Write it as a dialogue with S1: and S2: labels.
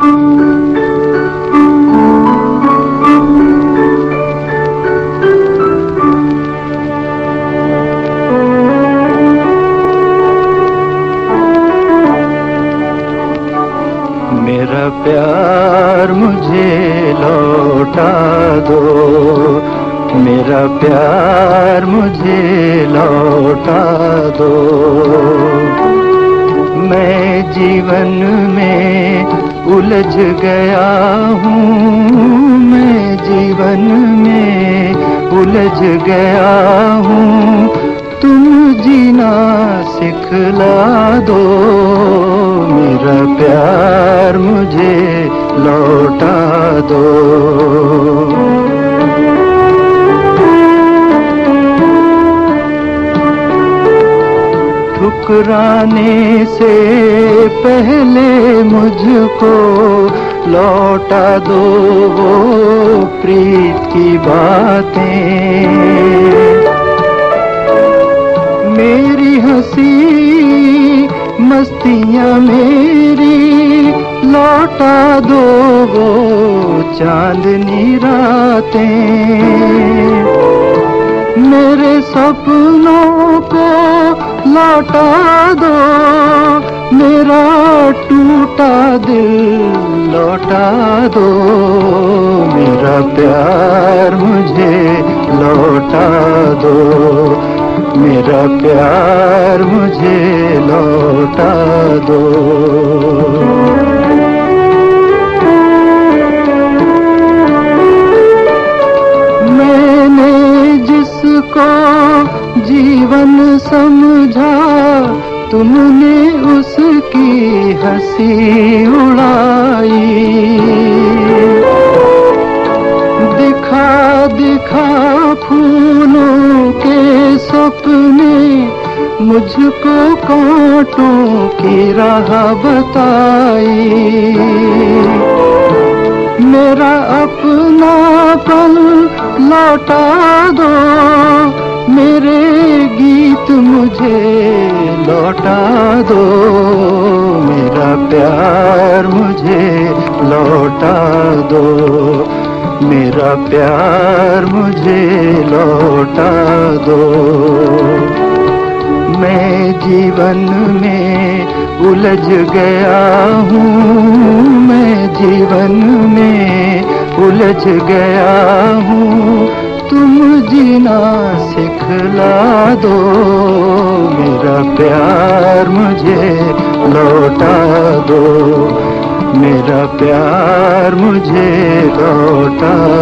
S1: मेरा प्यार मुझे लौटा दो, मेरा प्यार मुझे लौटा दो। मैं जीवन में उलझ गया हूँ, मैं जीवन में उलझ गया हूँ। तुम जीना सिखला दो, मेरा प्यार मुझे लौटा दो। ठुकराने से पहले मुझको लौटा दो वो प्रीत की बातें। मेरी हंसी मस्तियाँ मेरी लौटा दो वो चांदनी रातें। मेरे सपनों को लौटा दो, मेरा टूटा दिल लौटा दो। मेरा प्यार मुझे लौटा दो, मेरा प्यार मुझे लौटा दो। मैंने जिसको जीवन समझा, तुमने उसकी हंसी उड़ाई। दिखा दिखा फूलों के सपने, मुझको कांटों की राह बताई। मेरा अपनापन लौटा दो, मेरे गीत मुझे लौटा दो। मेरा प्यार मुझे लौटा दो, मेरा प्यार मुझे लौटा दो। मैं जीवन में उलझ गया हूँ, मैं जीवन में उलझ गया हूँ। तुम जीना सिखला दो, मेरा प्यार मुझे लौटा दो। मेरा प्यार मुझे लौटा